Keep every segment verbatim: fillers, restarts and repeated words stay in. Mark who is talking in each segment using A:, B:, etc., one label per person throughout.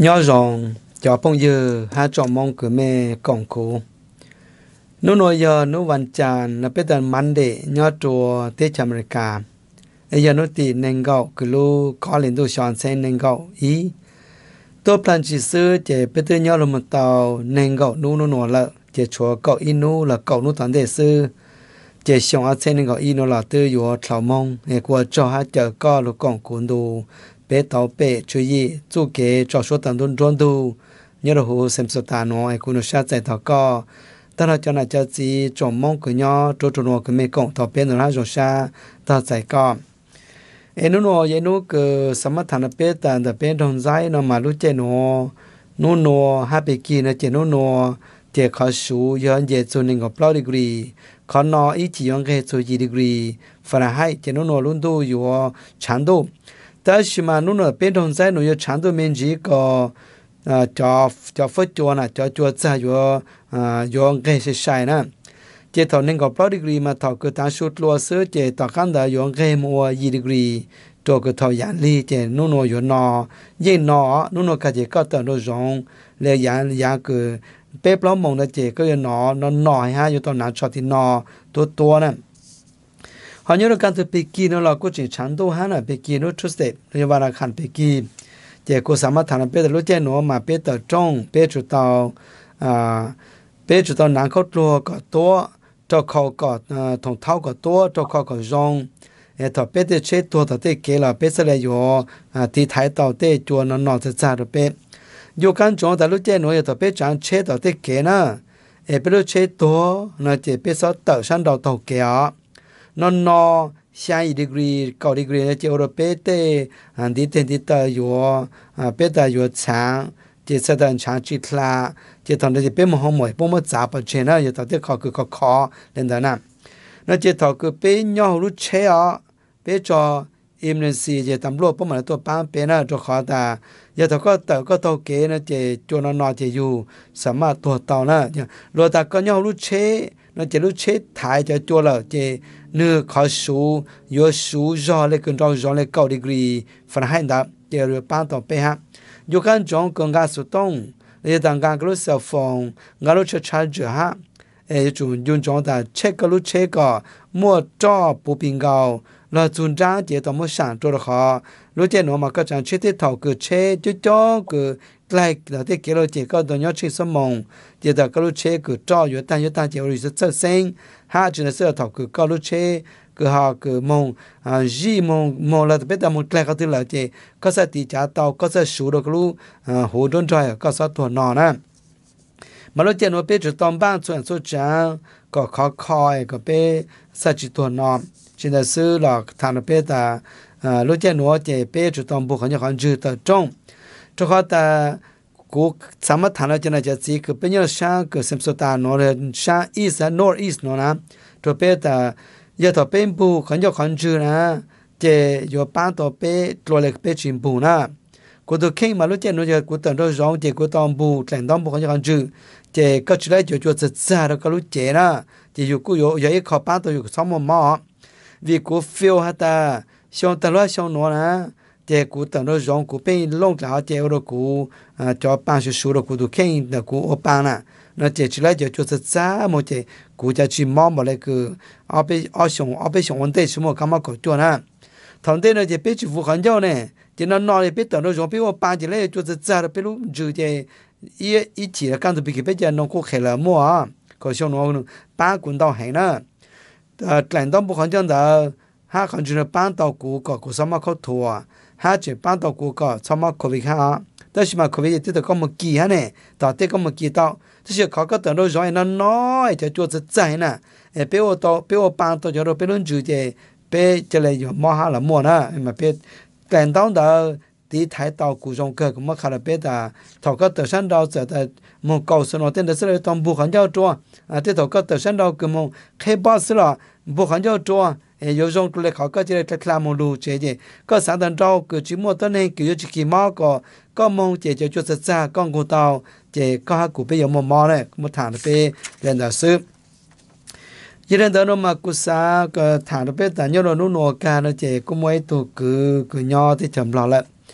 A: nhớ rằng cho phong giờ hai chọn mong cứ mẹ cổng cố nếu nói giờ nếuวันจันทร์là biết là Monday nhớ chùa Tết America bây giờ nó thì nên gạo cứ lu có lên đồ chọn xem nên gạo ý tôi plan chỉ sư chỉ biết tôi nhớ là một tàu nên gạo nu nu nọ là chỉ chúa gạo in nu là gạo nu toàn để sư chỉ xong ở trên nên gạo in nu là tôi vừa thảo mong để qua cho hai chợ có lu cổng cố đồ bé tàu bé chú ý chú kế cho số tận tuần tuần tu nhớ là hồ xem số ta nói cũng nó sát tại thọ co ta là cho này cho gì trồng mong cứ nhau trâu trâu nó cứ mấy cộng thọ bé nó ra rồi sa ta tại co em nó nói vậy nó cứ sắm mắt thằng bé ta ta bé đồng giải nó mà lúc chơi nó nó nó hai bé kia nó chơi nó nó chơi khó số giờ chơi cho nên có bao degree khó nó ít chỉ用cái cho gì degree phải là hay chơi nó nó luôn tuอยู่长度但是嘛，侬那变动在侬有长度面积个，啊，叫叫发做呢，叫做在有啊有个是晒呢，这头能够八 degree 嘛，头个当数罗斯这头看到有个么一 degree，做个头压力这侬侬有孬，一孬侬侬看这个到那种来压压个白不老蒙的这个有孬，那孬哈有到哪出的孬多多呢？họ nhớ là can từ Pekin nó là có chuyện chẳng đâu hắn là Pekin nó trust it như vậy là khăn Pekin chỉ có sao mà thằng nó biết lúc chơi nó mà biết ở trong biết chủ tàu à biết chủ tàu nắng khóc lúa có toa cho khâu có thùng thau có toa cho khâu có rong để thọ biết để chơi toa thọ để kế là biết sẽ là yo à thì thái tàu để chua nó nọ sẽ ra được biết yo can trong tại lúc chơi nó thọ biết chẳng chơi thọ để kế na để biết lúc chơi toa nó chỉ biết sao tự sang đầu tàu kế nó nó hai degree cao degree là chỉ ở bên tây anh đi đến đi tới yo à bên tây yo sáng chỉ sẽ đến sáng chỉ là chỉ thằng này bên mà không mỏi bên mà giá bớt钱呢，有到底考个考考领导呢，那只头个边nhau lúc chơi à bên cho emergency chỉ tầm lúc bên mà tôi bán bên đó cho khó ta, giờ thằng có tàu có tàu kế nó chỉ cho nó nó chỉอยู่สามารถตัวtàuนะlúc ta có nhau lúc chơi nó chỉ lúc chơi thái cho cho là chỉ nửa khó số yếu số do lấy cần cho do lấy cao degree phần hai đó chỉ là bán tàu pe ha yếu căn trong cần gas số tông lấy tàng gas cái lúc cell phone cái lúc charger ha ấy chúng dùng trong ta check cái lúc check có mua cho bộ pin cao là chúng ta chỉ tao mua sản cho được họ lúc chơi nó mà các trang check tiếp thầu cứ check cho cho cứ lại là thế kia rồi chỉ có tao nhớ check số mong chỉ là cái lúc check cứ cho yếu tan yếu tan chỉ rồi sẽ sinh ha chỉ là sẽ thầu cứ cái lúc check cứ họ cứ mong à gì mong mong là biết là một cái cái thứ là chỉ có sẽ tỷ giá tàu có sẽ số được lúc à hồ đơn trời có sẽ thuần nọ nè mà lúc chơi nó biết được tầm ban chuẩn số trang có khó khoi có biết sẽ chỉ thuần nọ chỉ là sư là thằng nó biết là à lúc chơi nó chỉ biết được tầm bộ không như không dư tập trung cho họ ta cú sắm mất thằng nó cho nên chỉ cứ bây giờ sang cứ xem số ta nó là sang east north east nó nè cho biết là giờ thọ bên bù không cho không dư nè chỉ giờ bán thọ bên rồi lại bên chim bù nè cú tôi khi mà lúc chơi nó giờ cú tưởng đâu giống chỉ cú tầm bù lạnh tầm bù không cho không dư chỉ có chỉ lấy cho cho thật ra đó có lúc chơi nè chỉ dù cú giờ giờ ít khó bán tôi dù sống một mỏ vì cú feel hết ta xong ta nói xong nó nè chỉ cú tưởng đâu giống cú bên lông lão chỉ ở đó cú cho bán số số đó cú tôi khi là cú ở bán nè nó chỉ chỉ lấy cho cho thật ra một chỉ cú cho chỉ mong mà lại cứ ở bên ở xong ở bên xong vấn đề số một cái mà có cho nè thằng đây nó chỉ biết chịu phụ khẩn nhau nè chỉ nó nói biết tưởng đâu giống biết ở bán chỉ lấy cho thật ra là biết lúc chữ chỉ ý ý chỉ là căn từ bị cái bây giờ nó cũng khởi là mua à có xong nó bán quần tàu hay nè lãnh đạo bộ khẩn nhau đó ha khẩn chỉ là bán tàu cũ có có sao mà có thua ha chỉ bán tàu cũ có sao mà có việc ha但是嘛，可别这个咁么记哈呢，到底咁么记到，这些考个等到让人那nói就做只在呢，诶，俾我到俾我帮到就到俾人住嘅，俾这里有摸下了摸呢，嘛俾等到到第台到古中个咁么看了俾的，头个登山道者的么告诉我，真的是来当不很叫做啊，这头个登山道个么开巴士了，不很叫做。有种来考个这个看门路这些，个三等招个周末的呢，个有几几毛个，个梦这就就是在讲过到这个哈古边有么毛呢？么谈的边人的是，一人得了嘛，古啥个谈的边但要了努努干了这个么都个个鸟的怎么了？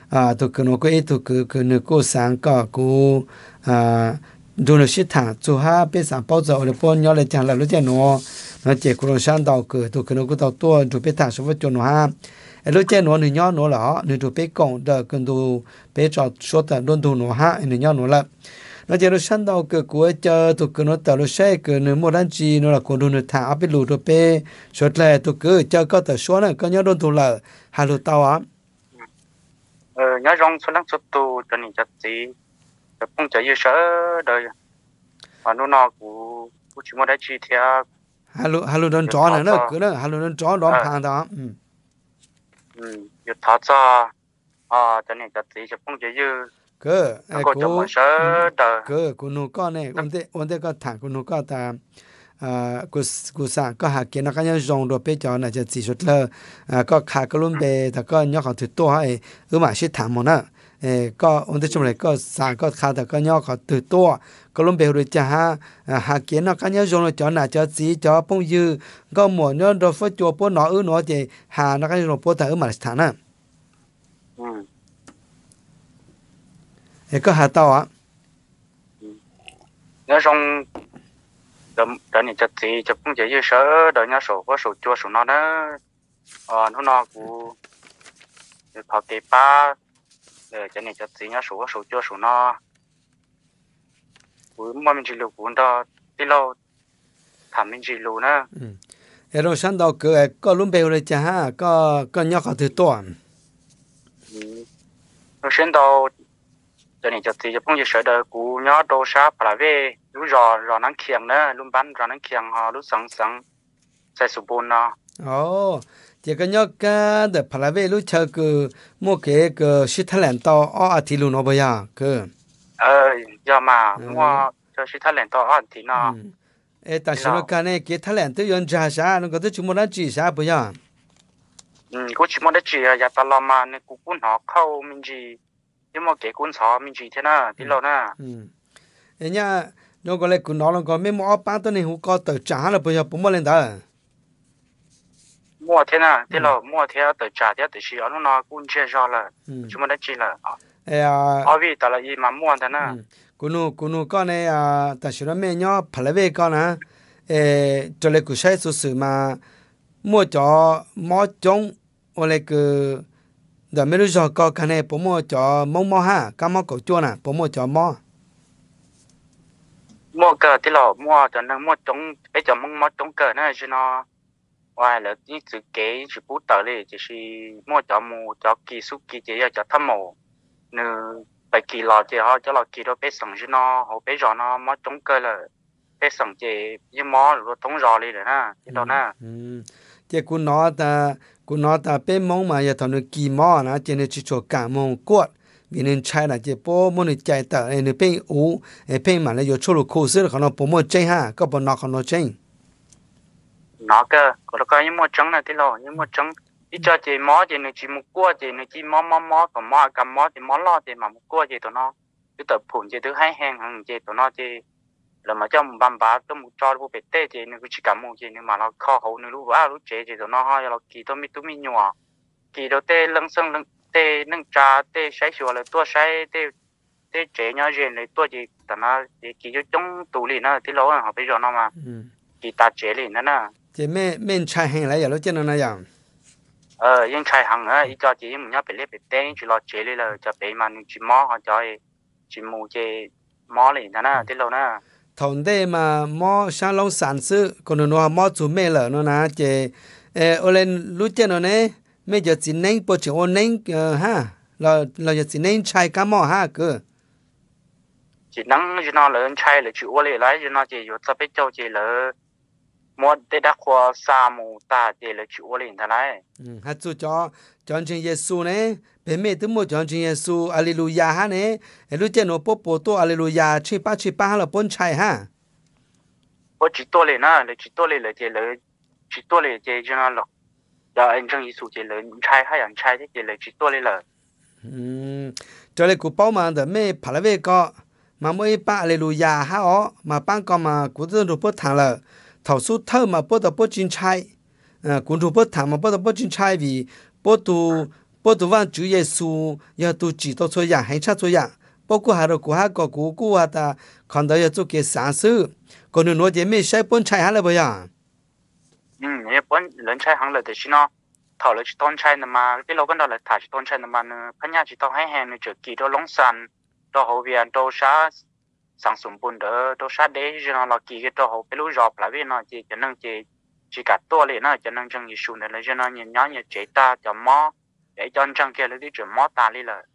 A: à tụ cứ nó có ít tụ cứ cứ nửa cô sáng cả cô à đồ nó xịt thẳng chỗ ha bên sáng bao giờ ở bên nhau lại chẳng là lúc chơi nó nó chỉ cô nó sang đầu cứ tụ cứ nó cứ tàu tua tụ bên thẳng số với chỗ nó ha lúc chơi nó nửa nhau nó là nửa tụ bên cổng đờ cần tụ bên trò số tờ đôn tụ nó ha nửa nhau nó là nó chỉ nó sang đầu cứ cuối chờ tụ cứ nó tàu nó xe cứ nửa một đàn chi nó là cô đồ nửa thẳng ở bên lù tụ bên số lại tụ cứ chờ có tờ số này có nhau đôn tụ là hai lù tàu á
B: ờ nhớ rong số lăng số tu cho nên chặt gì không chạy như sợ đời và nó nó của của chúng ta chỉ theo
A: halu halu don chó này nó cứ đó halu don chó đón phang đó ừ
B: ừ giờ tháo ra à cho nên chặt gì chứ không chạy như
A: cứ
B: có cho một sợ đời
A: cứ cô nó con này ổn định ổn định có thằng cô nó có ta à cô cô sang có hạt kiến nó cái nhau rong đồ bé chó nàyจะchỉ xuất lơ à có khá cái luôn béแต่ก็nhauเขาถือตัวให้เออมาชิดถามมันนะเออก็อันที่ชมเลยก็สางก็ขาแต่ก็ย่อเขาตื่นตัวก็ล้มเบลเลยจ้าฮะหาเกียนเนาะกันย่อจงเลยจอหน้าจอสีจอปงยือก็หมดเนาะโดนฟัดจัวปนหนออื้อหนอเจหานักการปนแต่อื้อมาสถานะ
B: อืม
A: เอก็หาต่ออ่ะ
B: nhớ rong đợt đợt này chặt gì chặt không chạy như sợ đợt nhớ sổ có sổ chua sổ nó đó ờ nó nó của họ kê ba để cho nên chặt gì nhá số số cho số nó của mà mình chỉ lưu của đó tí lâu thảm mình chỉ lưu nữa
A: เออฉันดอกก็ก็ลุ่มเบลเลยจ้าฮะก็ก็ย่อเขาถือตัว
B: เราเช่นเราcho nên chặt gì chặt không chỉ sợ đời của nhớ đồ sa phải về lúc rò rò nắng khiêng nữa lúc bán rò nắng khiêng họ lúc sáng sáng sai sụp bùn nó
A: ồ chỉ có nhớ cái để phải là về lúc chờ cái mua cái cái shit talent to ở thì luôn nó bây giờ cái
B: ờ giờ mà mua cho shit talent to ở thì nó
A: ê tại sao nó cái này cái talent tự nhiên ra sao nó có thể chúng nó chỉ sao bây giờ
B: ừ cũng chỉ muốn để chỉ ya ta làm mà nên cũng cũng họ khâu mình chỉ nhưng mà cái cũng họ mình chỉ thế nào thì lâu nè
A: ừ ê nhá nó có lại cũng nói là có mấy món bánตัวนี้หูก็tự trả là bây giờ cũng mua lên đó
B: mua thế nào thế là mua thế tự trả thế tự sử nó nó cũng chưa rõ là chúng ta chỉ là
A: à
B: ở vì tại là gì mà mua thế nào
A: cô nu cô nu con này à tại sao mấy nhá phải là về con à ê cho lại cứ sai số sự mà mua cho mua trống hoặc là cứ để mấy đứa giờ có cái này bố mua cho mông mò ha cá mò cổ chua nè bố mua cho mò
B: mua cờ thế là mua cho nên mua trống bây giờ mông mua trống cờ này chứ nó ngoài là chỉ tự kế chỉ bút tờ này chỉ mua cho mua cho kỳ số kỳ chỉ cho thăm mồ nữa phải kỳ lò chỉ họ cho lò kỳ đó bé sòng chứ nó họ bé giò nó mua trống cơ là bé sòng chỉ như mò rồi trống giò đi rồi na cái đó na
A: chỉ cú nó ta cú nó ta bé mông mà giờ thằng nó kỳ mò na chỉ nên chỉ cho cả mông quật vì nên chạy là chỉ bố muốn chạy tờ nên bé ú bé mà là giờ cho lục khô sữaเขาnó bố muốn chạy ha có bố nóเขาnó chạy
B: nó cơ có cái những mua trứng này thế rồi những mua trứng đi cho chị mó chị này chị mua cua chị này chị mó mó mó còn mó cầm mó thì mó lo thì mà mua cua chị tụi nó cái tập phun chị thứ hai hàng hàng chị tụi nó chị là mà cho một băm bá tôi một cho bộ bể tê chị này chỉ cầm một chị nhưng mà nó kho hậu nữa lúc vả lúc chị chị tụi nó hay là kỳ tôi mi tôi mi nhỏ kỳ đầu tê lưng sưng lưng tê nâng trà tê sấy sủa là tua sấy tê tê chế nhỏ gì này tua chị tụi nó chị kỳ cho chống tủ lì nó thì lâu họ bây giờ nó mà kỳ ta chế lì nó nè
A: chỉ mẹ mẹ chạy hàng lại giờ nó trên nó này dạng
B: ờ nhưng chạy hàng á ý cho chị mình nhớ phải lấy phải tên chỉ lo chế đi là cho bé mà chỉ mò họ cho chỉ mù chế mò liền thế nào thế lâu nè
A: thằng đây mà mò sang long sản sư còn nó mò chủ mẹ lợ nó nè chế ở lên lúc trên nó nè mẹ giờ chỉ nên bộ chỉ ôn nên ha là là giờ chỉ nên chạy cá mò ha cơ
B: chỉ nắng chỉ nó lớn chạy là chịu lấy lại chỉ nó chỉ có tập biết cho chỉ là mua để đắc hoa sa mù ta để là chịu lên thế này
A: ha chú cho chọn chuyện Giêsu nè bé mẹ tôi mua chọn chuyện Giêsu Alleluia ha nè lúc trên nó bố bố tôi Alleluia chỉ ba chỉ ba là bốn chạy ha
B: bố chỉ tôi lên á là chỉ tôi lên là chỉ là chỉ tôi lên chỉ cho nó là giờ anh trong Giêsu chỉ là chạy hay anh chạy thì là chỉ tôi lên là
A: ừm cho nên cụ bảo mà để mẹ phải là về có mà mỗi ba Alleluia ha ó mà ban có mà cụ tôi được bố thằng là thầu số thơ mà bố tập bố chín chạy à cũng được bố thằng mà bố tập bố chín chạy vì bố tu bố tụ văn chữ Giêsu giờ tụ chỉ tụ cho dạng hay chắc cho dạng bố cô hà rồi cô hà có cô cô hà ta còn đó giờ cho cái sáng sư còn nếu nói chuyện mình sẽ bốn chạy hà là bây giờ
B: ừ nhớ bốn lần chạy hàng là để xin nó thảo là chỉ tôn chạy mà cái lâu cái đó là thả chỉ tôn chạy mà phân nhà chỉ tôn hay hẹn chỉ kỳ đó lông sàn đó hậu viện đó sa sáng sớm bún đó đó sa đấy cho nó là kỳ cái đó hậu cái lối dọc lại với nó chỉ cho nên chỉ chỉ cả tua liền nó cho nên trong cái số này là cho nó nhìn nhỏ như chế ta cho mò để cho trong kia là đi chuyển mò ta đi là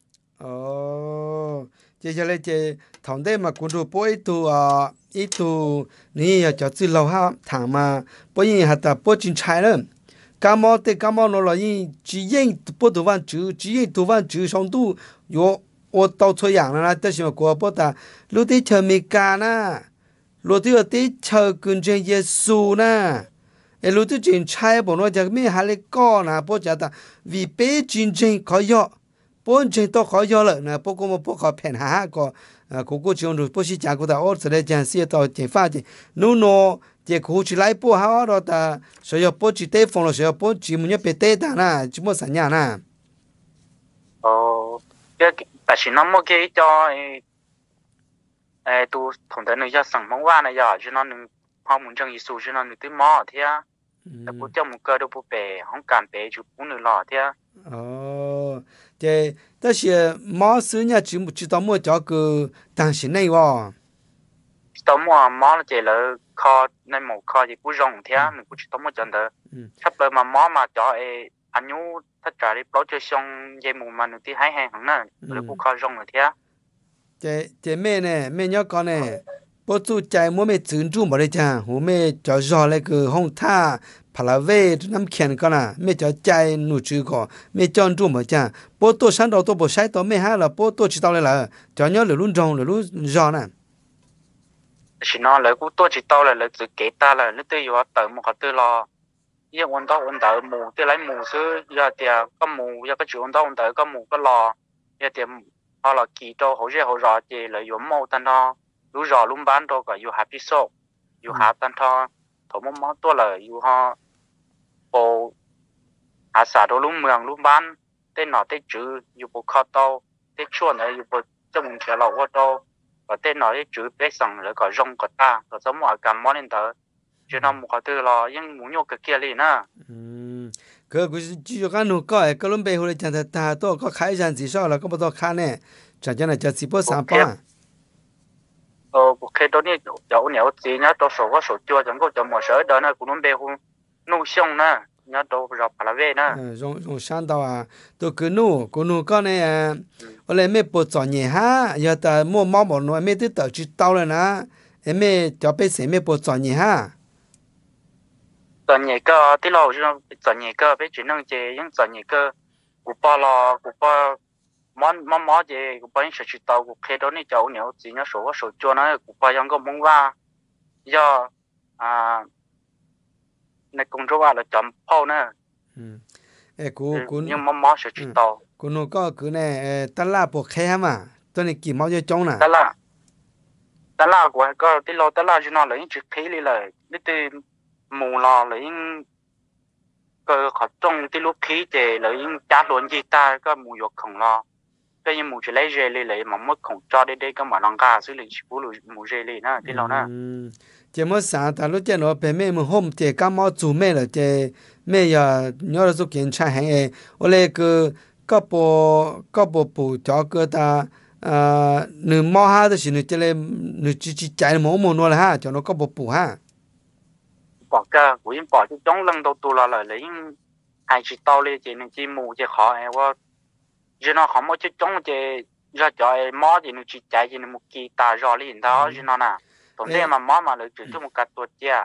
A: ồ chỉ cho nên chỉ thằng đấy mà cũng được bố ít tu à ít tu ní cho chỉ lâu ha thằng mà bố yên hạt ta bố chín trái rồi cam mò thì cam mò nó là yên chỉ yên bố tu văn chữ chỉ yên tu văn chữ xong tu yo我到处养了，但是我过不打，路地车没干呐，路地地车跟着耶稣呐，哎，路地真差不？我讲没还来搞呢，不觉得为北真正可要，本真都可要了呢，不过我不可骗下个，啊，哥哥讲路不是讲过的，我这里讲是到解发的，侬侬。这过去来不好了的，所以不去对方了，所以不去没有被对的呢，怎么怎样呢？
B: 哦，这。但是那么给叫诶，诶，都同的那些什么话呢呀？就那能他们正一说，就那能对毛的呀，那不叫么个都不白，很干白就不能老的呀。
A: 哦，对，但是毛是人家知不知道么叫个担心那哇？
B: 到么毛了这了靠那么靠就不用的呀，你不知道么真的，差不多嘛毛嘛叫诶。anh nhú tất cả đi bảo cho xong dây mù mà nó thì hay hay hẳn nè rồi cũng khó rong rồi thế
A: chế chế mẹ nè mẹ nhớ con nè bố chú chạy mua mẹ trứng chú mà đấy chả hồ mẹ cho giò lại cái hông tha phải là về nắm khen con à mẹ cho chạy nụ chữ có mẹ chọn chú mà chả bố tôi sáng đầu tôi bố sai tôi mẹ ha là bố tôi chỉ tao lại là cho nhớ là luôn rong là luôn giò nè
B: chỉ nó là cũng tôi chỉ tao là là tự kế ta là nó tự yếu tự một cái tự lo giờ ôn đó ôn đó mù thì lấy mù xứ giờ thì có mù giờ cái chuyện đó ôn đó có mù có lò giờ thì họ là kỳ đô hỗ trợ hỗ trợ thì là dùng màu tan đó lúc rõ lúc bán đó có dùng hạt bí sốt dùng hạt tan đó thổ mắm mắm tôi là dùng họ bộ hạt xả đồ lúc mường lúc bán tên nó tên chữ dùng bộ kho tàu tên chuột này dùng bộ trong cái lẩu qua tàu và tên nó tên chữ bé sòng rồi có rong có ta có giống mọi cái món lên đó cho nó một cái từ là những muốn nhóc cái kia liền á.
A: Ừ, cái cái chỉ cho cái nụ coi cái lúc bây giờ chẳng thật ta tôi có khai ra gì sao là có bao nhiêu khai nè, chẳng cho nên chỉ chỉ bao sản phẩm.
B: Ờ, cái đó này chỗ nhiều gì nhá, tôi số có số chưa chẳng có cho một số đó này cũng bây giờ nụ xong nè, nhá tôi rồi phải là về nè.
A: Ừ, rồi rồi sang đó à, tôi cứ nụ, cứ nụ cái này à, ở đây mấy bộ chọn nhẹ ha, giờ ta mua máu một nồi mấy thứ tự chỉ tao rồi nè, em mấy cho bé xem mấy bộ chọn nhẹ ha.
B: Chọn nhẹ cơ, tí lâu chứ chọn nhẹ cơ, bé chỉ năng chế những chọn nhẹ cơ, của ba lo, của ba món món món gì, của ba những sự chỉ tàu của cái đó này cháu nhiều gì nhá số có số cho nó, của ba những cái món va, do à này cũng cho vào là chọn phao nữa.
A: Ừ, ê cô cô
B: nhưng món món sự chỉ tàu.
A: Cô nó có cái này, ta là bộ khe mà, tôi này kiếm máu cho trống nè.
B: Ta là, ta là của cái tí lâu ta là cho nó là những chữ khí đi là, đi từ mù lò là những cái khó trong tí lúc khí thì là những chát luôn gì ta có mù dọc khổng lò cái những mù chỉ lấy dê đi lấy mà mất khổng cho đi đây có mà năng ca xử lý chỉ bù mù dê đi nữa tí lâu nữa
A: chỉ mới sáng ta lúc chơi nó bé mẹ mình hôm chơi cá máu chủ mẹ là chơi mẹ giờ nhớ là số kiện chạy hàng ấy ở đây cứ có bộ có bộ bộ cho cái ta à nửa máu ha thì nửa chơi lên nửa chỉ chỉ chạy máu một nồi ha cho nó có bộ bộ ha
B: bỏ cơ của những bỏ chút chống lưng đầu tù là lấy hai chỉ tàu lên chỉ nên chỉ mù chỉ khó em qua chỉ nó không có chút chống chỉ ra cho mó thì nó chỉ chạy chỉ một kỳ ta rõ liền đó chỉ nó nè tổng thế mà mó mà lấy chỉ cho một cái tuột chia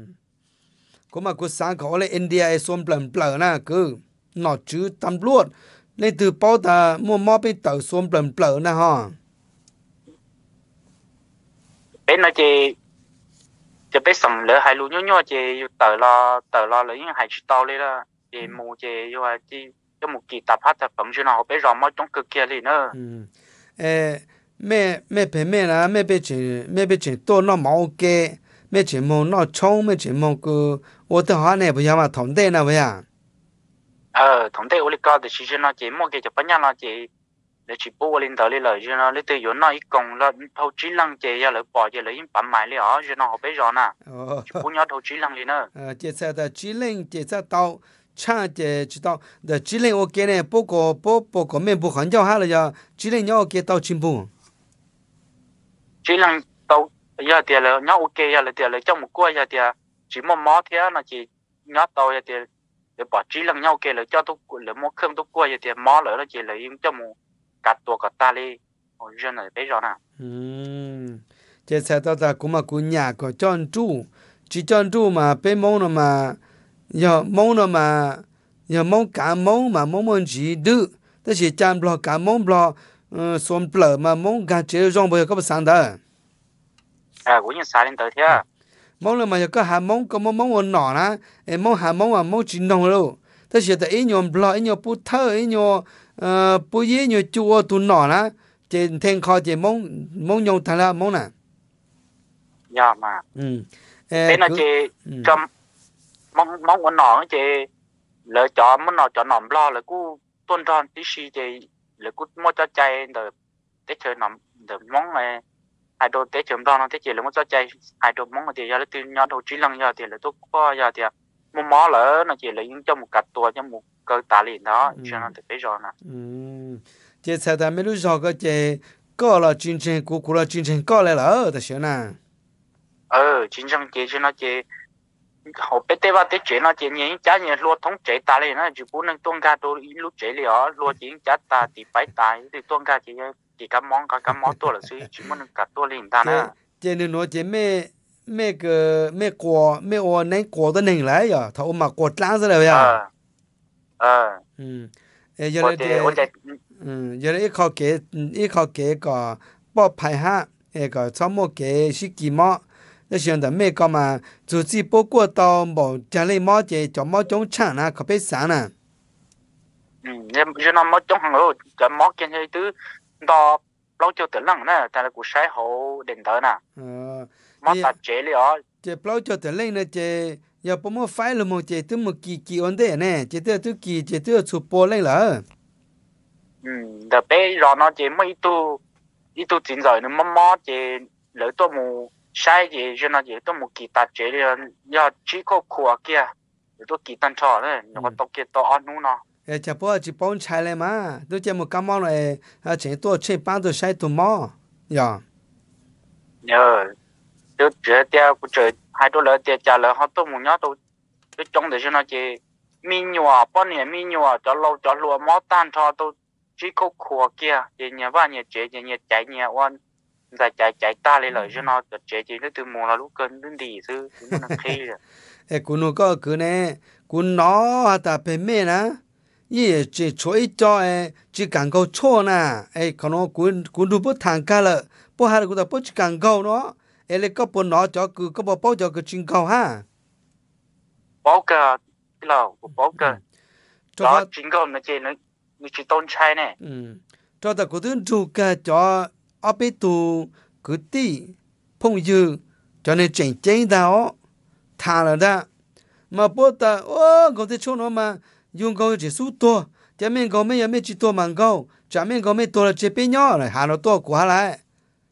A: có mà cứ sáng có lấy India xôm bẩn bẩn nè cứ nó chứ tầm luôn nên từ bao ta mua mó bên tàu xôm bẩn bẩn nè ha
B: bên nó chỉ chỉ biết sắm lỡ hai lúa nhó nhó chỉ tờ lo tờ lo lấy những hai chỉ tàu lên đó chỉ mua chỉ yêu là chỉ cho một kỳ tập hát tập phẩm cho nó biết rõ mấy trong cực kia liền nữa.
A: Ê mẹ mẹ bé mẹ là mẹ bé chỉ mẹ bé chỉ tôi nó máu kê mẹ chỉ mua nó trông mẹ chỉ mua cái 我的话呢不要嘛同类那不呀？
B: ờ thống thế oligo thì chỉ cho nó chỉ mua cái cho bánh nhau nó chỉ để chỉ bố lên tới lời cho nó lấy từ chỗ nó ít còn là thâu chí lăng chỉ ra lại bỏ chỉ lấy bấm mãi lấy ở cho nó học bây giờ nè
A: ờ
B: chỉ bố nhớ thâu chí lăng đi nữa
A: ờ chế sao ta chỉ lên chế sao tao cha chế chỉ tao the chỉ lên ok này bố có bố bố có mình bố hoàn giao ha là giờ chỉ lên nhau ok tao chim bù
B: chí lăng tàu giờ thì là nhớ ok giờ là thì là trong một quay giờ thì chỉ mua mó thế nó chỉ nhớ tàu giờ thì để bỏ chí lăng nhau ok là cho tôi là mua không tôi quay giờ thì mó nữa là chỉ là những trong một cắt tua cắt ta đi rồi dân này bây giờ nè
A: ừm chế sao tao ta cũng mà cũng nhà có chọn chú chỉ chọn chú mà bên mông nó mà giờ mông nó mà giờ mông cả mông mà mông mông chỉ được但是占不了cả mông不了嗯算不了嘛mông cả chế rong bây giờ có bị sang đó
B: à cũng như sai lên tới thế
A: mong là mà có hà mong có mong mong ổn nọ na em mong hà mong à mong chín đồng luôn thế thì tại ý nhom blo ý nhom bút thơ ý nhom ờ bút ý nhom chua tu nọ na trên thiên kho chỉ mong mong nhom thằng là mong nè
B: giờ mà
A: ừ
B: bên là chị trong mong mong con nọ chị lỡ chọn món nọ chọn nọ lo là cú tuân tròn tí xì chị là cú mua cho chay rồi tết chơi nọ rồi món này hai đôi tết chấm đó nó tết chỉ là mua cho chay hai đôi món thì giờ là từ nhỏ đầu trí lăng giờ thì là tôi có giờ thì mua mó lỡ nó chỉ là những trong một cặp tua trong một cơ tả liền đó cho nó tới rồi nè
A: ừ chị sao ta mấy lúc sau cái chị có là chương trình của của là chương trình có lại là ở đó xíu nè
B: ờ chính trong chị cho nó chị họ biết tế vào tế chế nó chỉ những giá như lúa thống chế ta lên nó chỉ muốn nâng tuôn ca tôi lúc chế li ở lúa chỉ giá ta thì phải tài thì tuôn ca chỉ chỉ cả món cả cả món tôi là suy chỉ muốn nâng cả tôi lên ta nữa
A: chị nên nói chị mẹ mẹ cái mẹ quả mẹ ô nén quả đó nén lại à thầu mà quả trắng rồi à
B: ờ ờ
A: ừ giờ là chị ừ giờ là ít khó kế ít khó kế có bỏ phải ha cái sao mà kế sĩ kỳ mọ那现在每个嘛，组织包括到某家里某些叫某种厂啊，可别散了。
B: ừ nhưng nhưng nó mất trong hàng lô cái món kia như thứ đó lâu chưa tới lần nè tại là của sai hộ đến tới nè
A: ờ
B: món ta chế li ở
A: chế bao cho tới lên nè chế giờ bố mua phải là một chế thứ một kỳ kỳ vấn đề nè chế thứ thứ kỳ chế thứ chụp bộ lên là
B: ừ đợt bé rồi nó chế mấy tu ít tu chín rồi nó món món chế lỡ tôi mù sai gì cho nó chế tôi mù kỳ ta chế li giờ chỉ có khua kia tôi kỳ tan trò đấy nó có tóc kia to ăn nu nó
A: ê chả bố chỉ bón trái lên mà tôi chế một cái món này à chế tôi chế bán tôi sai tụi mò giờ
B: nhờ tôi chế tiêu của chế hai đôi lỡ tiêu trả lỡ họ tôi muốn nhớ tôi tôi trong để cho nó chế mi nhòa bao nhiêu mi nhòa cho lâu cho lúa mót tan cho tôi chỉ có khua kia thì nhà ba nhà chế nhà nhà chạy nhà oan giải chạy chạy ta lấy lời cho nó chế chế nó từ mùa là lúc cơn đến đi chứ nó khi rồi
A: ê cô nó có cái này cô nó ta phải mẹ nè ye chỉ cho ít cho ê chỉ càng câu cho nè ê còn nó cô cô đủ bớt thằng cả了不还是cô ta bớt chỉ càng câu nó ê lấy cái bớt nó cho cứ cái bớt bao cho cái chính câu ha
B: bao cả cái nào bao cả
A: cho
B: đó
A: ta
B: chính câu nó chế nó nó chỉ tôn trai này
A: ừ cho ta cô thứ chủ cái cho ở bên tu cái tí phong dư cho nên chỉnh chỉnh đó thà là đó mà bố ta ô có thể cho nó mà dùng câu chỉ số to chả mình câu mấy mấy chỉ to mà câu chả mình câu mấy to là chỉ bên nhỏ này hà nó to quá lại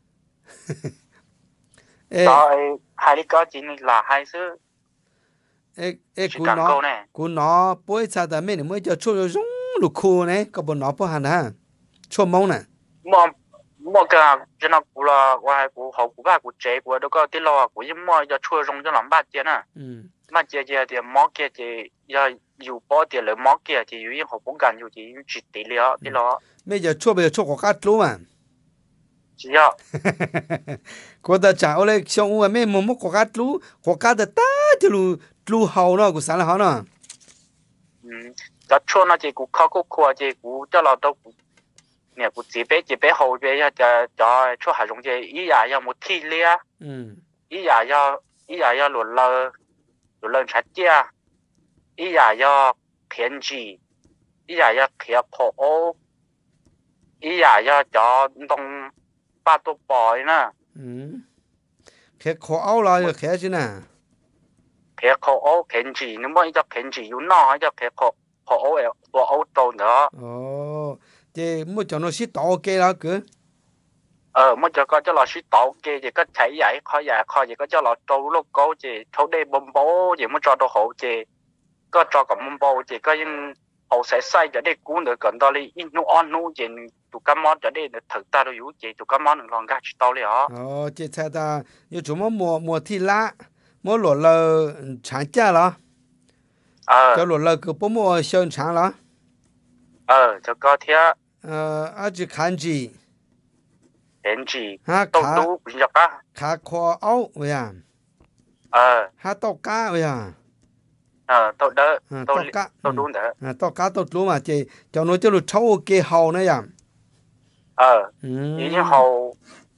B: đó hai đứa có chỉ là hai thứ
A: ê ê
B: chỉ
A: cú
B: càng câu
A: nó
B: này
A: cú nó bố sao ta mình mới cho cho nó rung lục khu này có bố nó bố hẳn ha cho mong nè
B: mua mua cái cho nó cũng là ngoài của họ của ba của chế của đó có tí lo của những mua cho chua rong cho làm ba tiền à
A: ừ
B: mà chế chế thì món kia thì giờอยู่bao tiền lấy món kia thìอยู่những họ cũng cầnอยู่thì chỉ tí lo tí lo
A: bây giờ cho bây giờ cho có cắt luôn mà
B: chỉ ya
A: cô ta chả ở đây xong rồi mấy một một có cắt luôn có cắt được ta thì lu lu hậu nó cũng sáng là hậu nó
B: ừ cho chua nó chỉ cũng khó cũng khó chỉ cũng cho nó đâu nè cũng chỉ bé chỉ bé hậu bé ya cho cho chua hải rong chỉ ý ya ya một thi lia
A: ừ
B: ý ya ya ý ya ya luồn lơ luồn lơ chặt chia ý ya ya偏激ý ya ya khía khổ ý ya ya cho đông ba tô bò nè
A: ừ cái khó áo là cái cái gì nè
B: khía khổ偏激nếu mà cho偏激有nó cho khía khổ họ ấu họ ấu trâu nữa
A: ồ thì mua cho nó xí to ok đó cứ
B: ờ mới cho có cho là sĩ tàu kia thì có thấy vậy khó vậy khó gì có cho là trâu lúc có gì thâu đây bom bố gì mới cho đồ hậu gì có cho cả bom bố gì có những hậu sẽ sai cho đây cú nữa cần đó đi in nu on nu gì tụ cá món cho đây thực ta đâu yếu gì tụ cá món đừng lòng gạt tàu liền hả
A: ồ chị thấy ta như chúng nó mua mua thi lá mua lột lờ sáng cha đó
B: ờ
A: cho lột lờ cứ bố mua sơn sáng đó
B: ờ cho có thế
A: ờ à chỉ khán gì
B: hiện gì
A: ha
B: tàu
A: khá
B: tú bây giờ á
A: khá khoa áo vậy à
B: ờ
A: ha tàu cá vậy à
B: ờ tàu đỡ
A: à
B: tàu
A: tàu cá
B: tàu đúng đỡ
A: à tàu cá tàu lúa mà chị cho nó cho nó trâu cái hậu nữa à
B: ờ
A: ừ
B: những hậu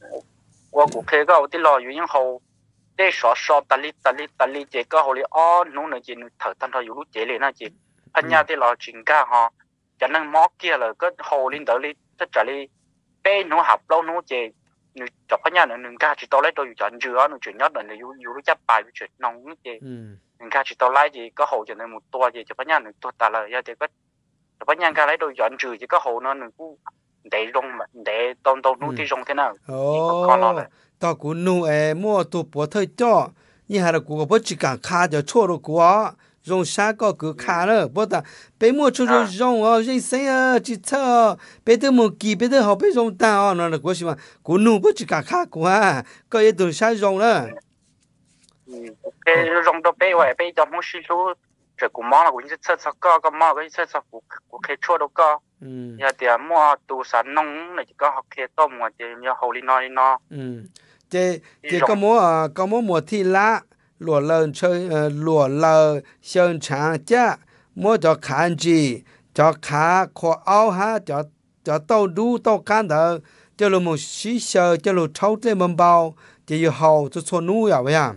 B: qua cuộc thế có tí lo những hậu để sợ sợ tali tali tali chỉ có hồi ó nụ nữa chỉ thở thân thôi lúc chỉ liền nó chỉ anh nhà thì lo chuyện cả họ cho nên mó kia là cái hồ lên tới đi tất cả đi bé nó học lâu nó chỉ nó chọc anh nhà nữa đừng ca chỉ tao lấy tôi chọn dừa nó chuyện nhất là nó yêu yêu nó chấp bài với chuyện nông nó chỉ đừng ca chỉ tao lấy gì có hồ cho nên một tua gì cho anh nhà nó tua ta là giờ thì có cho anh nhà ca lấy tôi chọn dừa chỉ có hồ nó nó cũng để rong để tôn tôn nó thì rong thế nào
A: ồ tao cũng nu em mua tụ bữa thời cho như hai là cũng có chỉ cả khá cho chua rồi của dùng啥个个卡了，不的，别莫出出用哦，人生啊，只错，别的莫记，别的好别用单哦，那那过去嘛，古努不只卡卡过啊，个也都啥用了。
B: 嗯，别用到别位，别就莫是说，这古毛了，古是测测个个毛，个测测古古可以错到个，嗯，有点莫杜山弄，那就个好可以到莫就要好哩那哩那。
A: 嗯，这这个莫啊，个莫莫提拉。lúa lợn chơi lúa lợn sơn trắng cha mua cho khán gì cho khá khó áo ha cho cho tàu đu tàu can đó cho lúa một xí sờ cho lúa trâu trên mâm bao chỉ yêu hậu cho số nuôi à vậy à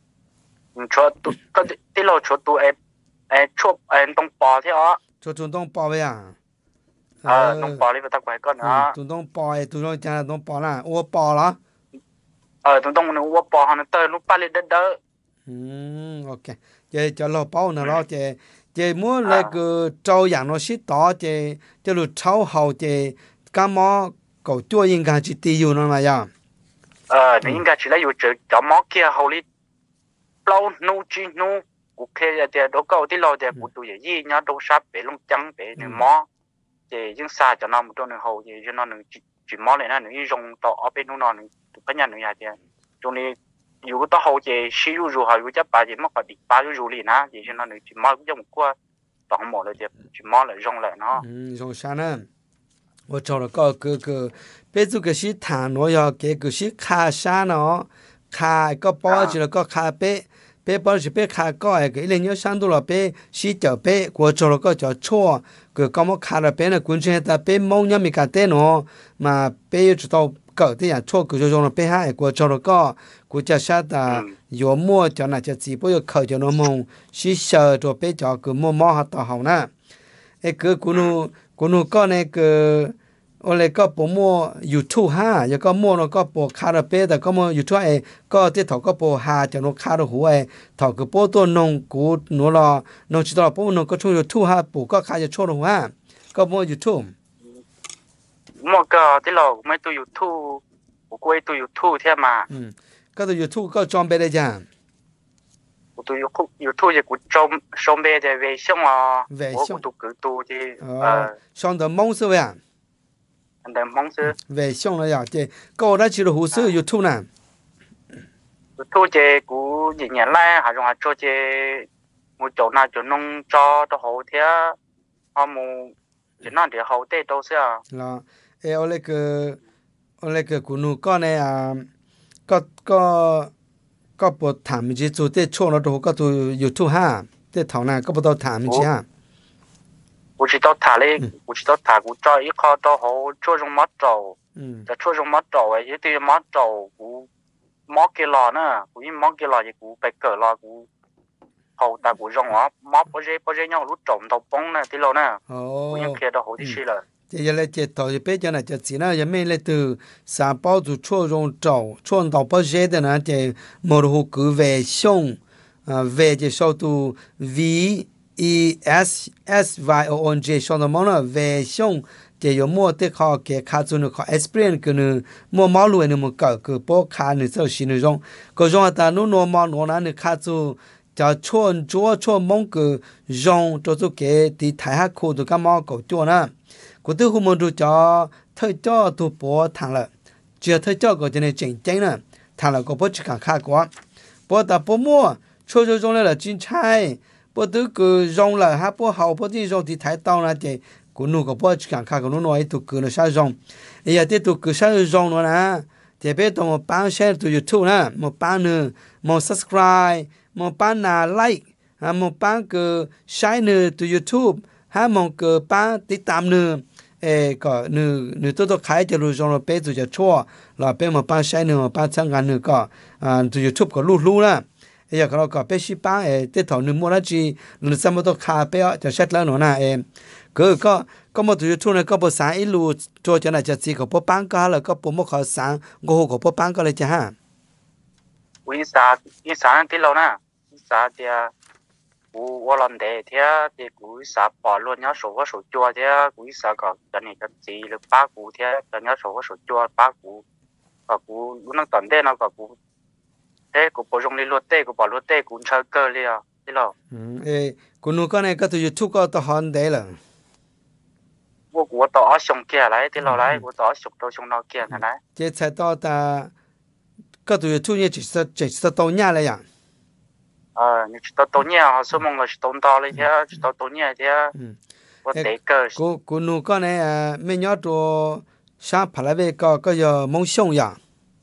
B: cho tụ cái tí lô cho tụ em em chụp em đông bò thế á
A: cho chúng đông bò vậy à
B: ờ đông bò đi vào tắc quái con á
A: chúng đông bò tụi nó cha đông bò là ô bò là
B: ờ tụi đông nó ô bò hắn tới lúc ba lít đất đỡ
A: ừ ok chế cho lo bao nữa lo chế chế mua lại cái trâu养nó xí to chế chế lu trâu hậu chế cái mỏ cầu chua 应该是低油了嘛呀
B: 呃你应该是来有这这毛kia hậu li lâu nu chi nu cụ kê thì đó câu tí lo thì cụ tụi gì nhá đâu sắp bé lông trắng bé nửa mỏ thì những xa cho nó một trong nửa hậu thì cho nó nửa chỉ mỏ này nó nửa rong to ở bên nó nửa tụi cái nhà nửa nhà thì trong này如果到后期使用如何，如果把这么个的把入里呢，也是那你去买用过，当买了就去买了用了呢。
A: 嗯，用啥呢？我找了个个个，别做个是谈我要给个是卡啥呢？卡个包住了个卡别，别包是别卡个哎，个一年上多了别是叫别，我找了个叫错，个刚么卡了别呢，滚出来别忙也没干得喏，嘛别知道。cỡ thì à cho cứ cho nó bé hai của cho nó có của cha sát à yếu mua cho nó cho chỉ bây giờ khởi cho nó mong xí sợ cho bé cho cứ mua mò hạt tàu hậu nè ấy cứ của nó của nó có này cứ ở đây có bộ mua YouTube ha giờ có mua nó có bộ khá là béแต่ก็mua YouTube ấy có tiếp thầu có bộ hà cho nó khá là hữu ấy thầu cứ bộ tôi nông của nó là nó chỉ là bộ nó có cho YouTube ha bộ có khá là cho nó ha có mua YouTube
B: mua cái tí lò mấy tôi YouTube của quay tôi YouTube thế mà
A: ừ cái tôi YouTube có chọn bé đây chả
B: của tôi YouTube YouTube thì của chọn chọn bé thì về xong à
A: về xong
B: tôi cứ tôi thì
A: ờ xong đó mong sao vậy
B: anh đang mong sao
A: về xong rồi à chị cô đã chỉ được hồ sơ YouTube nè
B: YouTube thì của gì nhà lại hay là cho chị một chỗ nào chỗ nông cho cho hậu thế họ một chỉ nói để hậu tết đâu sao
A: là ê ở đây cái ở đây cái của nó con này à có có có bộ thảm gì chủ tết cho nó đâu có tu YouTube ha tết thảo này có bộ tao thảm gì ha
B: 我知道他嘞，我知道他我找一靠到好做种么找，在做种么找诶，一对么找我么给了呢，我一么给了也我被割了我。hậu ta của rong á móp bao giờ bao giờ nhau lúc trộm tàu bông nè tí lâu nè của những kia đó hậu đi xí rồi
A: chỉ là lấy chỉ tàu bây giờ là chỉ chỉ là giờ mình lấy từ xã bao từ chua rong trâu chua tàu bao giờ đó là chỉ một hồ cứ về sông à về chỉ sau từ vì E S S Y O N G 上的么呢？外向就有么的考给卡住呢？考 experience 个呢？么马路呢？么搞个包卡呢？就是那种，个种但侬侬马侬那呢卡住。就穿着穿蒙个用做做嘅啲睇下裤都咁毛搞咗啦，嗰啲後面就就推咗都波彈啦，只要推咗個就係正正啦，彈啦個波只看卡過，波打波摸，穿咗種咧啦真菜，波都個用啦，下波後波啲用啲睇到啦嘅，個นู個波只看卡個นู攞喺度個啦啥用，哎呀啲度個啥用咯啦，特別到我幫 share 到 YouTube 啦，我幫呢，我 subscribe。một bạn là like, à một bạn cứ share nữa từ YouTube, hay một cái bạn tiếp tam nữa, ê có nữa nữa tôi tôi khai cho rồi rồi bé tôi cho chua, là bé một bạn share nữa một bạn sang ngàn nữa có, à từ YouTube có lưu lưu là, ê giờ có có bé ship bạn ê tiếp thầu nữa mua là gì, nữa sao mà tôi khai bé cho set lại nữa nè ê, cứ có có một từ YouTube này có bộ sáng ít lưu cho cho này cho gì có bộ bạn có là có bộ một khó sáng, có có bộ bạn có là chứ ha.
B: Ui sa, ui sa tí lâu nè. Sa thì cú ở làm đề thì thì cú sa bỏ luôn nhớ số có số chua thì cú sa có cái này cái gì là ba cú thì cái nhớ số có số chua ba cú và cú lúc năng tận đề nó có cú thế cú bỏ trong đi luôn đề cú bỏ luôn đề cú chơi cơ liền thế lo.
A: Ê cú nu cái này cái từ YouTube có tao hòn đề là.
B: Cú cú tao ở trong kia lại thế lo lại cú tao ở trong tao trong nó kia thế này.
A: Chế sai tao ta cái từ YouTube như chỉ là chỉ là tao nhà lại à.
B: Ờ, nhưng tao tao nhớ họ số mong là tao tao lấy thế, tao tao nhớ thế, có thể cơ.
A: Cô cô nu con này à, mấy nhớ đồ sáng phải lại về có có giờ mong xong ya.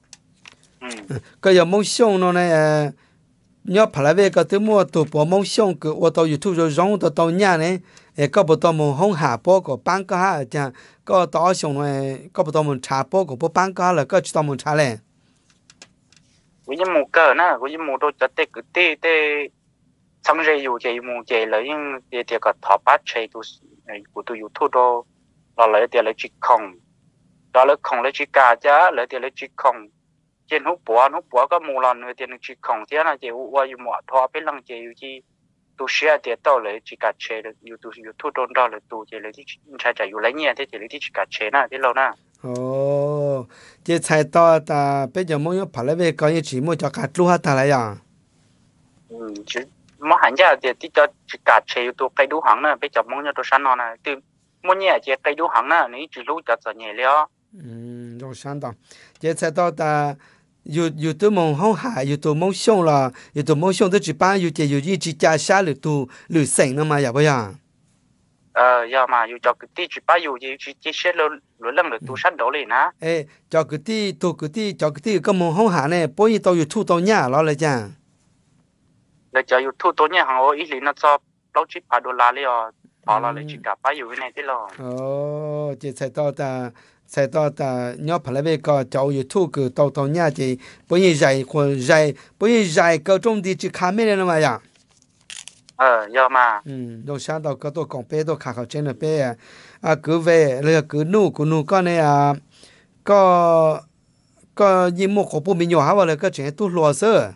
A: Có giờ mong xong nó này à, nhớ phải lại về có thứ mua tụ bộ mong xong cái ở tàu YouTube rồi giống tàu tàu nhà này, có bộ tàu mong không hạ bộ có bán cái ha, chẳng có tàu xong này có bộ tàu mong trả bộ có bộ bán cái là có chỉ tàu mong trả lại.
B: Vì như mù cờ nè, vì như mù đôi chất tê cứ tê tê xong rồi dù chạy mù chạy lấy nhưng thì thì có thọ bát chạy tu của tu YouTube đó là lấy thì lấy chỉ không đó lấy không lấy chỉ cả giá lấy thì lấy chỉ không trên hút bùa hút bùa có mù lần nữa thì lấy chỉ không thế là chỉ qua dù mỏ thọ bên lăng chạy dù chi tu share thì tao lấy chỉ cả chạy được YouTube YouTube đó là tu chạy lấy thì chạy chạy dù lấy nhẹ thế thì lấy thì chỉ cả chạy nè thế lâu nè.
A: Ồ, chế菜刀ta bây giờ muốn phải lấy về coi như chỉ mua cho cả lúa hết ta lại à?
B: Ừ, chứ mua hàng giá thì tí cho chỉ cả chế tôi cây đu hàng nè, bây giờ muốn cho tôi sẵn nó nè, từ mua nhẹ chế cây đu hàng nè, nếu chỉ lúa cho cho nhẹ liền.
A: Ừ, rồi sẵn đó. Chế菜刀ta有有的梦好下，有的梦想啦，有的梦想都只把有些有一只家下了都了省了嘛，要不呀？
B: Ờ, giờ mà dù cho cái tí chỉ bao dù gì chỉ chỉ sẽ lo lo lăng được tu sẵn đó liền á.
A: Ê, cho cái tí tu cái tí cho cái tí cái mong không hạ này, bởi vì tao有thu tao nhà lo lại chăng?
B: Là cho dù thu tao nhà hàng ô ít liền nó cho lâu chỉ ba đô la liền, họ là lấy chỉ cả bao dù cái này thế lo.
A: Ồ, chỉ sai tao ta sai tao ta nhớ phải lấy về cái cho有thu cái tao tao nhà chỉ bởi vì dạy hoặc dạy bởi vì dạy cái trong đi chỉ khai mấy này mà ya.
B: Ờ, giờ mà.
A: Ừ, rồi sáng đầu cái tôi còn bé tôi khảo khảo trên là bé à, à cứ về là cứ nu cứ nu con này à, có có gì một khẩu bún mì nhỏ hả vậy là cái chuyện tôi lo sợ.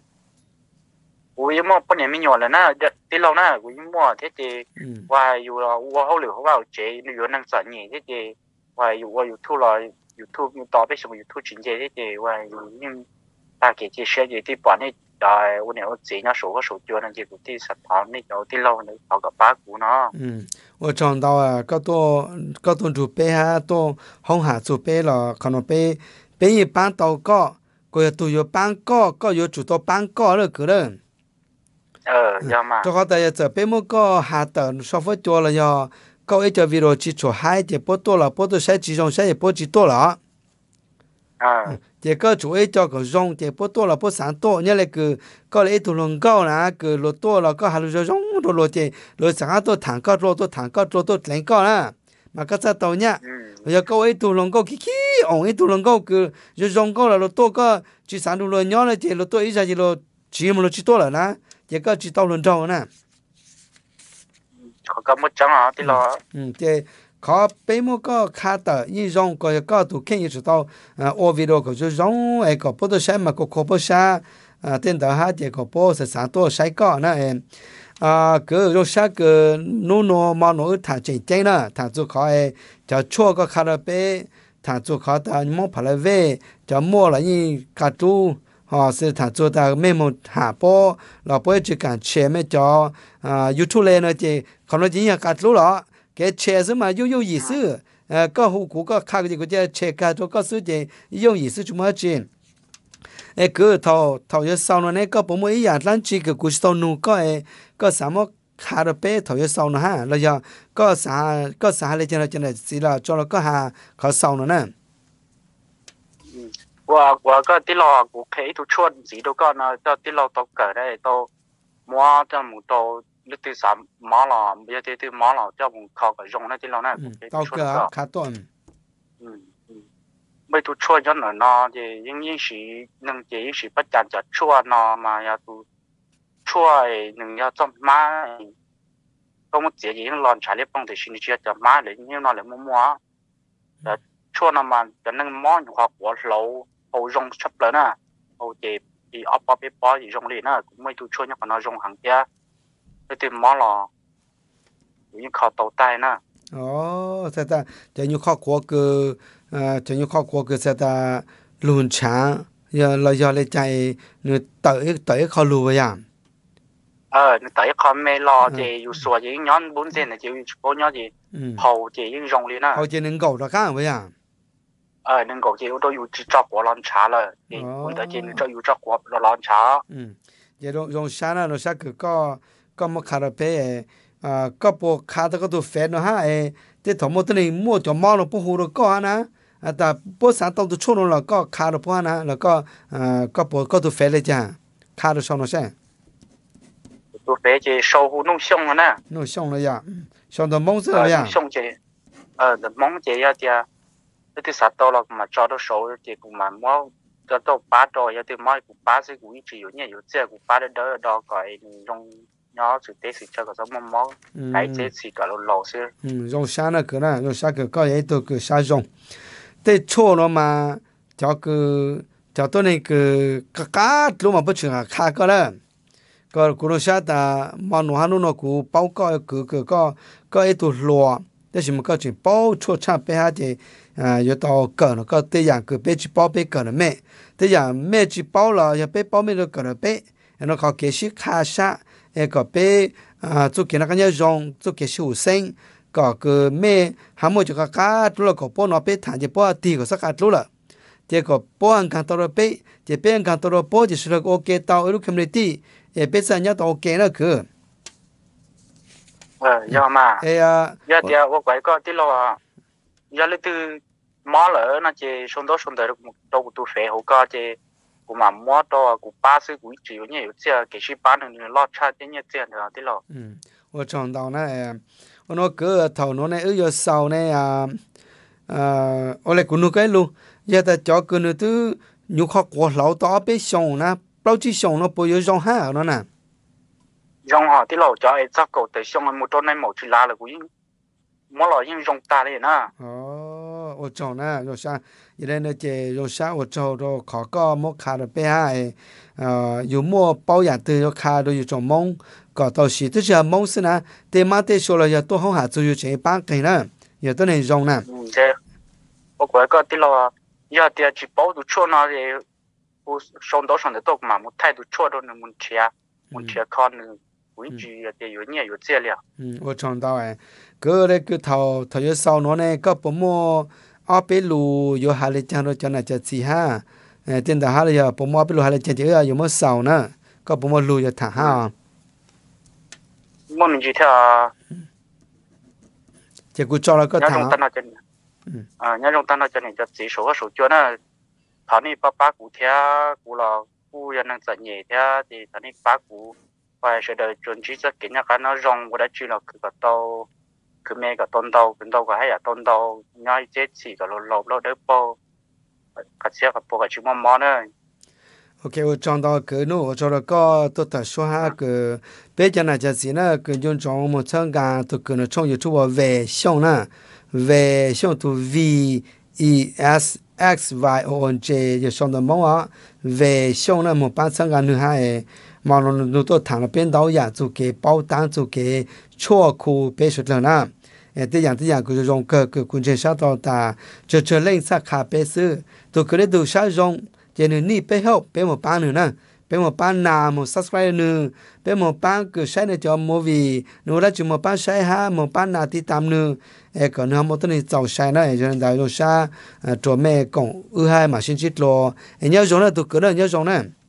B: Ui, mà bữa nay mình nhỏ rồi nè, tí lâu nè, ui mà thế thì, vài dù là ua hậu liệu vào chế, nếu năng sản nhỉ thế thì, vài dù vài dù thu là dù thu như tao biết xong dù thu chính chế thế thì, vài dù nhưng ta kể chia sẻ gì thì bọn ấy đại ưu nếu chỉ nhá số có số chưa nên chỉ cũng đi sát thảo nên đầu tiên lâu nên thảo cả ba cú nó.
A: Ừ, tôi chọn到啊，嗰多嗰多做bé哈，多紅下做bé咯，可能bé bé一般到個，個又都有班個，個有做到班個了個人。
B: Ờ, giờ mà.
A: Tôi có thể giờ bé một個下等稍微多了呀，個一隻 video 只做hai隻不多了，不多些幾種些也不幾多了。
B: Ờ.
A: Thì cái chủ yếu cho cái rong thì bớt to là bớt sáng to nhớ là cái cái lấy tụ lồng cao là cái lô to là cái hà lô rong đồ lô thì lô sáng to thẳng cao lô to thẳng cao lô to lên cao là mà cái sao tàu nhá bây giờ cái tụ lồng cao kí kí ông ấy tụ lồng cao cái rong cao là lô to cái chỉ sáng đồ lô nhỏ là thì lô to ít ra thì lô chỉ mà lô chỉ to là nè thì cái chỉ tàu lồng trâu nè
B: có một trăm à thì lo
A: ừ thì khó bé một cái khá tờ như rong có cái tụ khen như tao ở video có cho rong ấy có bớt xem mà có có bớt xa tên đó ha thì có bớt sẽ sáng to sai có nè à cứ rồi sáng cứ nô nô mà nó thả chạy chạy nè thả chỗ khó ấy cho chua có khá là bé thả chỗ khó ta mua phải là về cho mua là như cà chú họ sẽ thả chỗ ta mấy một hạ po là po chỉ cần chế mấy cho à YouTube lên rồi chị còn nó chỉ là cà chú đó cái chế gì mà yêu yêu ý思呃个户股个卡个这个叫chế cà chú có sự gì yêu ý思chúng ta chỉ ê cứ thầu thầu giờ sau nó này có bộ mấy nhà lãnh chỉ cái cuộc sống nu có ê có sao mà khá là bé thầu giờ sau nó ha là giờ có sao có sao lấy cho nó cho nó chỉ là cho nó có hà có sau nó nè
B: 我我个啲咯，我企度出字都個呢，就啲咯都個咧都摸就冇到你啲啥摸咯，有啲啲摸咯，就冇靠個用咧啲咯咧。
A: 到個卡頓。
B: 嗯嗯，ไม่度出咗呢呢，就應應是能就應是不單就出呢嘛，要度出能要做買，咁我自己已經亂查咧，幫佢先至就買嚟，因為攞嚟摸摸，就出呢嘛，就能摸學我老。hầu rong sắp lớn à, hầu chế thì ấp ấp bếp bò thì rong liền à, cũng mấy tụi chua nhá còn nó rong hàng kia, cái tìm mỏ lò, những kho tàu tay nè.
A: Ồ, sao ta, cho những kho của cái, à, cho những kho của cái sao ta luồn chả, giờ là giờ lấy chạy, người tới tới kho lùa vậy à?
B: Ờ, người tới kho mê lò thì dù sủa thì nhón bốn sen là chỉ có nhón gì, hầu thì những rong liền à.
A: Hầu chỉ nên gầu ra khác vậy à?
B: ờ nên có chỉ tôi dùng chỉ cho của lon trà rồi thì người ta chỉ cho dùng cho của lon trà
A: ừ giờ dùng dùng trà là nó sẽ cứ có có một cà phê à có bộ cà đó có đồ phê nó ha ấy thì thằng một tên này mua cho mua nó bố hồ nó có hả à ta bố sáng tàu tôi chôn nó là có cà đó bố hả là có à có bộ có đồ phêเลยจ้ะcà đó sao nó sẽ
B: đồ phê chỉ sâu hồ nông sông rồi nè
A: nông sông rồi ya sông đó mông rồi ya
B: sông chỉ ờ mông chỉ ya chỉ cái sát tàu là mà cho nó số thì cũng mà mua cho tàu ba tàu ya thì mua cũng ba sẽ cũng chỉ có nhiều chế cũng ba đỡ đó cái dùng nhỏ sự tế sự cho cái giống mắm mắm cái chế sự cái lẩu lẩu xí
A: ừ dùng sa nó cái này dùng sa cái cái ấy tôi cái sa dùng để cho nó mà cho cái cho tôi này cái cái cá lúc mà bắt chừng à cá cái đó cái cái nó sa ta mà nó hắn nó cũng bao cái cái cái cái cái ấy tôi lúaแต่是么个就包出差别下的啊，有到个那个这样个别去包别个了没，这样没去包了要别包没了个了别，然后靠给些卡下，那个别啊做给那个人用做给些生，个个没还没就个卡住了个包那别谈就包第个是卡住了，这个包安看到了别，这边看到了包就是那个 OK 到一路 community， 也别是人家到 OK 了个。
B: ờ do mà giờ giờ我quay có tí lo giờ lấy từ mỏ lỡ nó chỉ xong đó xong đời được một đầu tụ phê hậu có chỉ cũng mà mỏ to cũng ba mươi cũng chỉ có nhiều chứ cái gì bán được lo cha thế nhiều tiền rồi tí lo
A: ừ tôi chọn tàu này nó cứ thầu nó này ở giờ sau này à à ở lại cũng nuôi cái luôn giờ ta cho cái nữa thứ nhiều khó quá lâu to bé xong nè bao nhiêu xong nó bây giờ xong ha nó nè
B: rong họ tí lẩu cho ấy chắc cậu tới xong một trong này một chỉ là là cũng mỗi loại những rong ta đấy nè
A: ồ ở trong nè rồi sao vậy nên là chị rồi sao ở trong rồi khó có một khá là bé hay ờ dù mua bao nhiêu từ rồi khá rồi trong mông có tao chỉ tức là mông xin nè thì mà thì số là giờ tôi không hạt rồi chỉ bán cái nè giờ tôi này rong nè
B: thế ở quay có tí lẩu giờ thì chỉ bao đủ chua nó thì xong đó xong được tôi mà một thay đủ chua đó nên muốn chia muốn chia con quý chỉ để có nhiều có chất liệu.
A: Ừ, tôi chọn到哎，个嘞个头头有烧脑呢，个不么阿贝路有下来讲到讲那叫子哈，哎，真的下来呀，不么阿贝路下来讲这个有么烧呢？个不么路有谈哈。
B: 我们就跳。
A: 这个找了个谈。
B: nhớ trong chân à nhớ trong chân này cho chỉ số số cho nó thằng này ba ba cụ theo cụ là cụ dân năng dẫn nhẹ theo thì thằng này ba cụ phải sẽ đợi chuẩn chỉ cho cái nhà cái nó rong của đã chỉ là cái tàu cái mẹ cái tôn tàu cái tàu cái hay là tôn tàu nhai chết chỉ cái lỗ lỗ lỗ đỡ bao cái xe cái bao cái chữ mắm mắm nữa.
A: OK， 我讲到个喏，我找了个都在说下个，别讲那就是呢，个用中我们参加都可能从有出个外向呢，外向都 V E S X Y O N J 就上到么啊，外向呢，我把参加女孩。 mà nó nó tôi thằng là bên đầu ya chủ cái bảo tàng chủ cái chua khu bé xuất rồi nè ê thế dạng thế dạng cứ dùng cái cái cuốn sách đó ta cho cho lên sắc khá bé sư tôi cứ đểดูsách dùng cho nên ní bé học bé một班nữa nè bé một班nào một subscribe nữa bé một班cứ sách này cho movie nữa là chỉ một班sách ha một班nào thì tạm nữa ê còn nữa một tuần này giàu sách này cho nên đại đô sa cho mẹ cộng ư hai mà xin chít lo ê nhớ dùng là tôi cứ để nhớ dùng nè